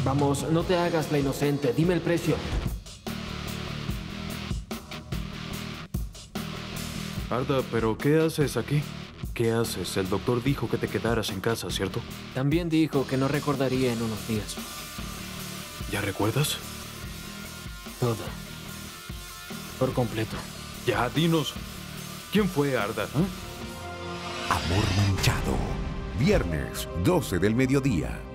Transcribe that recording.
Vamos, no te hagas la inocente. Dime el precio. Arda, ¿pero qué haces aquí? ¿Qué haces? El doctor dijo que te quedaras en casa, ¿cierto? También dijo que no recordaría en unos días. ¿Ya recuerdas? Todo. Por completo. Ya, dinos. ¿Quién fue Arda? Amor manchado. Viernes, 12 del mediodía.